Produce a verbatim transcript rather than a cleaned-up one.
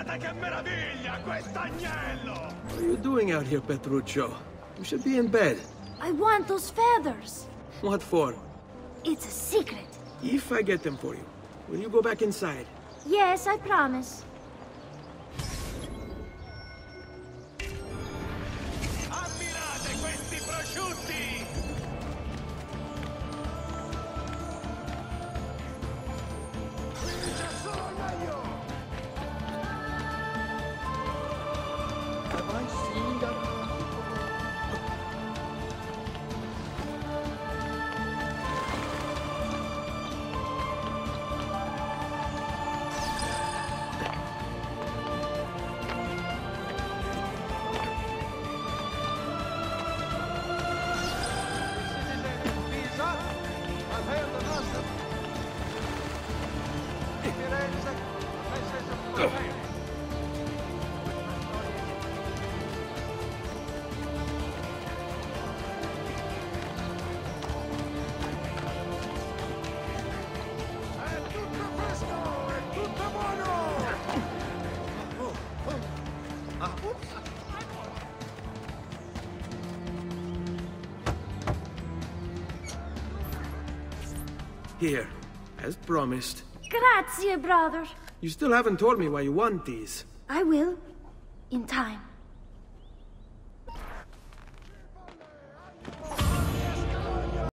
Guardate che meraviglia, quest'agnello! What are you doing out here, Petruccio? You should be in bed. I want those feathers. What for? It's a secret. If I get them for you, will you go back inside? Yes, I promise. Ammirate questi prosciutti! Qui c'è solo il meglio! Have I seen that? Here, as promised. Grazie, brother. You still haven't told me why you want these. I will. In time.